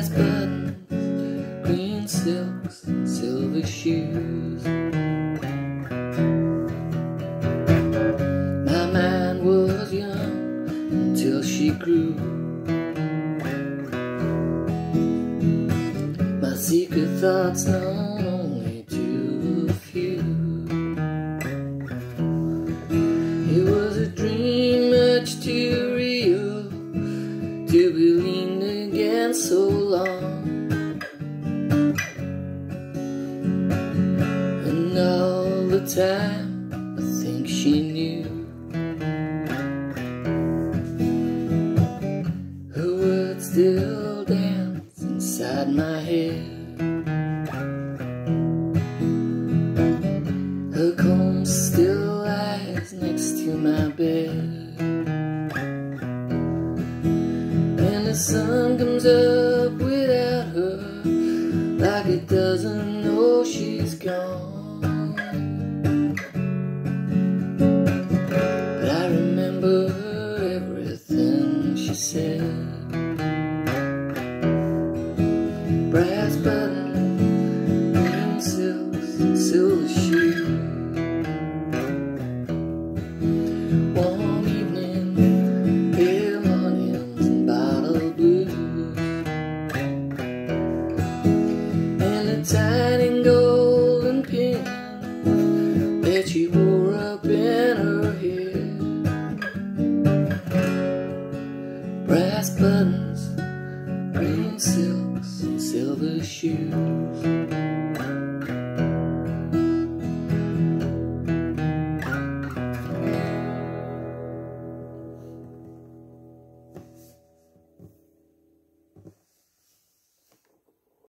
brass buttons, green silks, and silver shoes. My mind was young until she grew. My secret thoughts known only to a few. It was a dream much too real to be leaned against so long. And all the time I think she knew. Her words still dance inside my head. Her comb still lies next to my bed. And the sun comes up without her, like it doesn't know she's gone. But I remember everything she said. Brass buttons, green silks, and silver shoes. Warm evening, pale mornings, and bottle blues. And a tiny golden pin that she wore up in her hair. Brass buttons, green silks, and silver shoes.